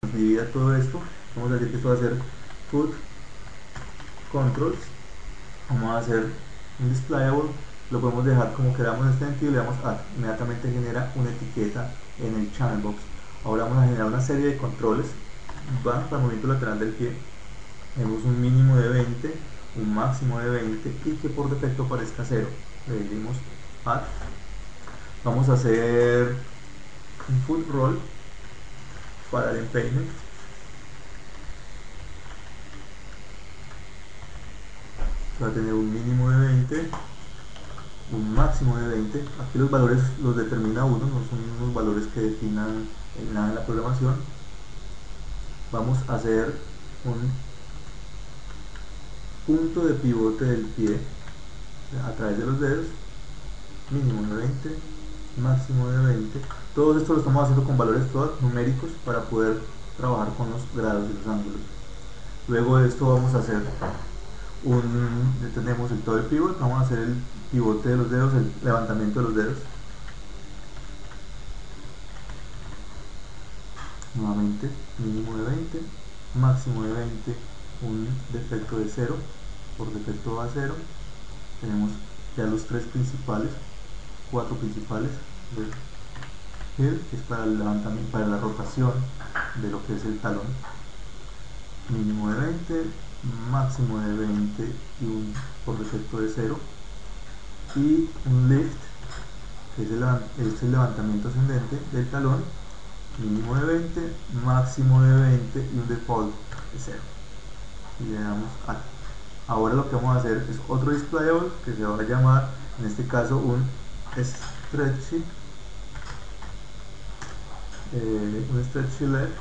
divida todo esto, vamos a decir que esto va a ser foot controls, vamos a hacer un displayable, lo podemos dejar como queramos en este sentido, le damos add, inmediatamente genera una etiqueta en el channel box. Ahora vamos a generar una serie de controles, van para el movimiento lateral del pie, tenemos un mínimo de 20, un máximo de 20 y que por defecto parezca 0, le decimos add. Vamos a hacer un foot roll para el empeine, va a tener un mínimo de 20, un máximo de 20. Aquí los valores los determina uno, no son unos valores que definan nada en la programación. Vamos a hacer un punto de pivote del pie a través de los dedos, mínimo de 20, máximo de 20. Todo esto lo estamos haciendo con valores todos numéricos para poder trabajar con los grados y los ángulos. Luego de esto vamos a hacer tenemos el todo el pivot, vamos a hacer el pivote de los dedos, el levantamiento de los dedos. Nuevamente, mínimo de 20, máximo de 20, un defecto de 0, por defecto va a 0. Tenemos ya los 3 principales, 4 principales del heel, que es para el levantamiento, para la rotación de lo que es el talón. Mínimo de 20, máximo de 20 y un por defecto de 0. Y un lift, que es el levantamiento ascendente del talón, mínimo de 20, máximo de 20 y un default de 0. Y le damos a. Ahora lo que vamos a hacer es otro displayable que se va a llamar, en este caso, un stretchy leg,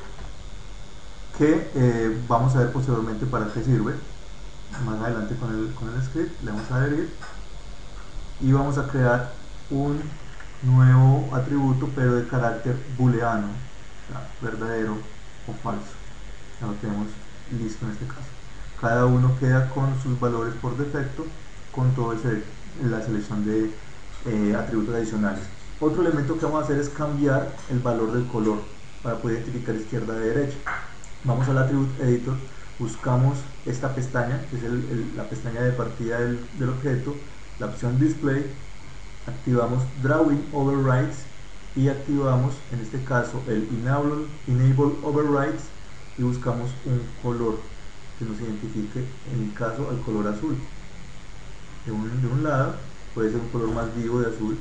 que vamos a ver posteriormente para qué sirve más adelante con el script. Le vamos a adherir y vamos a crear un nuevo atributo, pero de carácter booleano, o sea, verdadero o falso. Ya lo tenemos listo en este caso. Cada uno queda con sus valores por defecto, con toda la selección de atributos adicionales. Otro elemento que vamos a hacer es cambiar el valor del color para poder identificar izquierda de derecha. Vamos al Attribute Editor, buscamos esta pestaña, que es la pestaña de partida del objeto, la opción Display, activamos Drawing Overrides y activamos en este caso el Enable Overrides y buscamos un color que nos identifique, en mi caso, al color azul. De un lado puede ser un color más vivo de azul,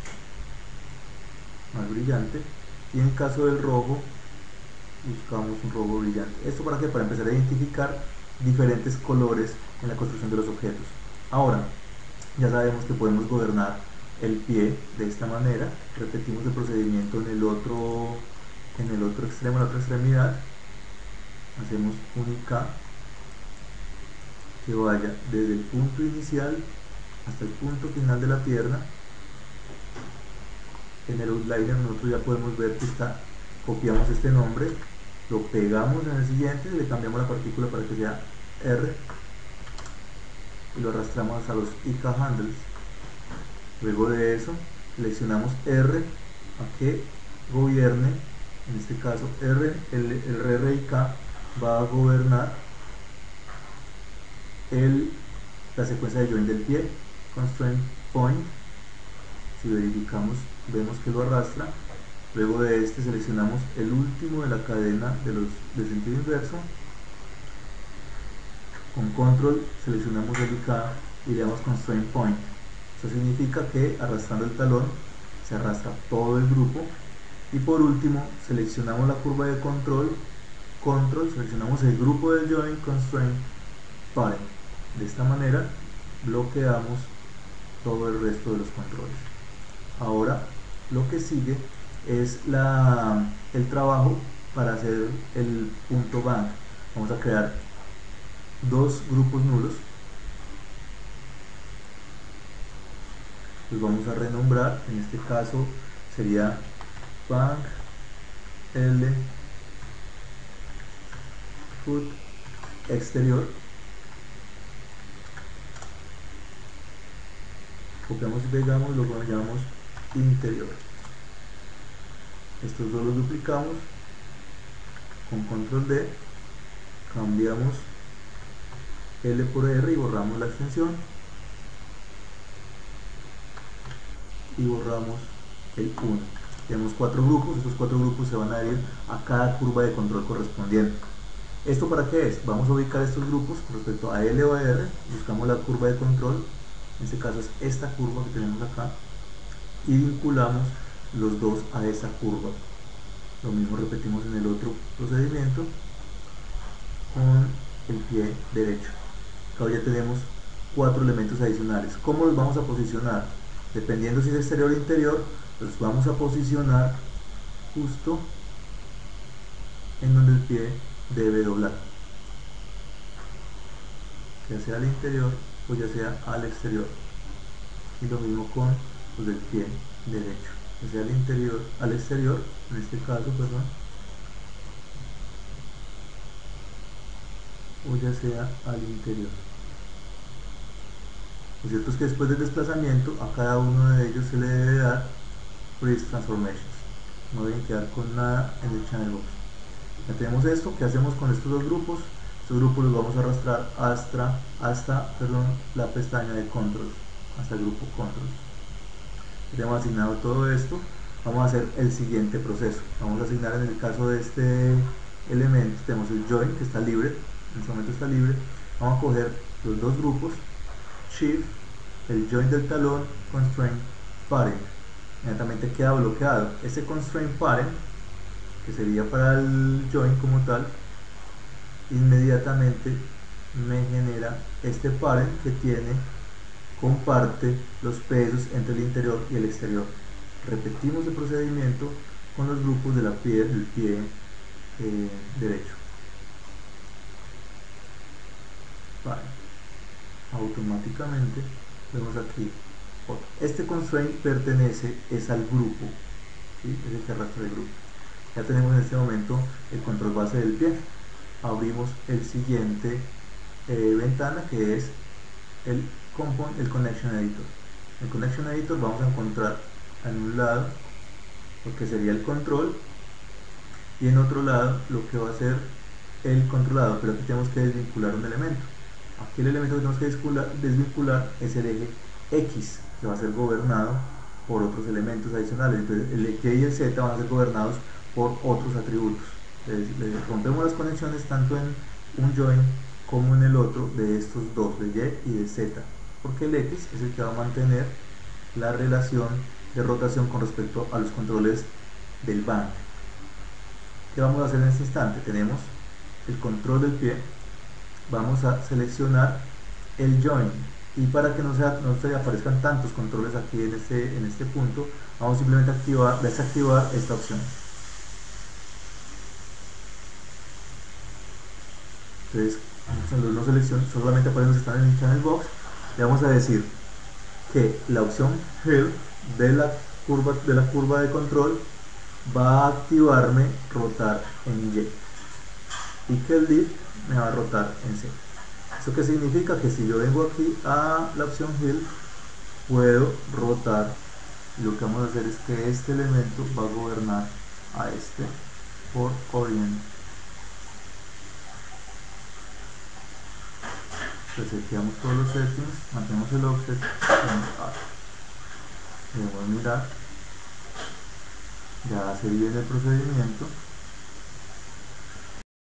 más brillante, y en el caso del rojo buscamos un rojo brillante. ¿Esto para qué? Para empezar a identificar diferentes colores en la construcción de los objetos. Ahora ya sabemos que podemos gobernar el pie de esta manera. Repetimos el procedimiento en el otro extremo, en la otra extremidad. Hacemos un IK que vaya desde el punto inicial hasta el punto final de la pierna. En el outliner nosotros ya podemos ver que copiamos este nombre, lo pegamos en el siguiente, le cambiamos la partícula para que sea R y lo arrastramos a los IK handles. Luego de eso seleccionamos R a que gobierne, en este caso el RRIK va a gobernar la secuencia de join del pie. Constraint point, si verificamos vemos que lo arrastra. Luego de este seleccionamos el último de la cadena de sentido inverso, con control seleccionamos el IK y le damos constraint point. Eso significa que arrastrando el talón se arrastra todo el grupo. Y por último seleccionamos la curva de control, seleccionamos el grupo del join, constraint parent. De esta manera bloqueamos todo el resto de los controles. Ahora lo que sigue es el trabajo para hacer el punto bang. Vamos a crear dos grupos nulos, los vamos a renombrar. En este caso sería bang L foot exterior. Copiamos y pegamos, lo llamamos interior. Estos dos los duplicamos con control D cambiamos L por R y borramos la extensión y borramos el 1. Tenemos 4 grupos, estos 4 grupos se van a adherir a cada curva de control correspondiente. ¿Esto para qué es? Vamos a ubicar estos grupos con respecto a L o a R, buscamos la curva de control, en este caso es esta curva que tenemos acá, y vinculamos los dos a esa curva. Lo mismo repetimos en el otro procedimiento con el pie derecho. Acá ya tenemos 4 elementos adicionales. ¿Cómo los vamos a posicionar? Dependiendo si es exterior o interior, los vamos a posicionar justo en donde el pie debe doblar, ya sea al interior o ya sea al exterior. Y lo mismo con los del pie derecho, ya sea al interior, al exterior, en este caso, perdón, o ya sea al interior. Lo cierto es que después del desplazamiento a cada uno de ellos se le debe dar freeze transformations, no deben quedar con nada en el channel box. Ya tenemos esto. ¿Qué hacemos con estos dos grupos? Estos grupos los vamos a arrastrar hasta la pestaña de controls, hasta el grupo controls. Ya hemos asignado todo esto. Vamos a hacer el siguiente proceso. Vamos a asignar, en el caso de este elemento, tenemos el join que está libre, en este momento está libre. Vamos a coger los dos grupos, shift, el join del talón, constraint parent, inmediatamente queda bloqueado. Este constraint parent, que sería para el join como tal, inmediatamente me genera este parent que comparte los pesos entre el interior y el exterior. Repetimos el procedimiento con los grupos del pie derecho. Vale. Automáticamente vemos aquí este constraint pertenece al grupo, ¿sí? Es el que arrastra el grupo. Ya tenemos en este momento el control base del pie. Abrimos el siguiente ventana, que es el Connection Editor. El Connection Editor vamos a encontrar en un lado lo que sería el control y en otro lado lo que va a ser el controlado, pero aquí tenemos que desvincular un elemento. Aquí el elemento que tenemos que desvincular es el eje X, que va a ser gobernado por otros elementos adicionales. Entonces el Y y el Z van a ser gobernados por otros atributos. Le rompemos las conexiones tanto en un join como en el otro de estos dos, de Y y de Z, porque el X es el que va a mantener la relación de rotación con respecto a los controles del band. ¿Qué vamos a hacer en este instante? Tenemos el control del pie, vamos a seleccionar el join, y para que no se aparezcan tantos controles aquí en este punto, vamos simplemente a desactivar esta opción. Entonces, cuando no selecciono, solamente aparecen los que están en el channel box. Le vamos a decir que la opción Heal de la curva de control va a activarme rotar en Y, y que el Lift me va a rotar en Z. ¿Eso qué significa? Que si yo vengo aquí a la opción Heal, puedo rotar, y lo que vamos a hacer es que este elemento va a gobernar a este por Orient. Reseteamos todos los settings, mantenemos el offset, debemos mirar, ya hace bien el procedimiento.